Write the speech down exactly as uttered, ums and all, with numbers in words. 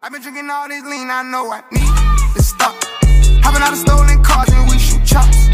I've been drinking all this lean, I know I need to stop. Hopping out of stolen cars and we shoot chops.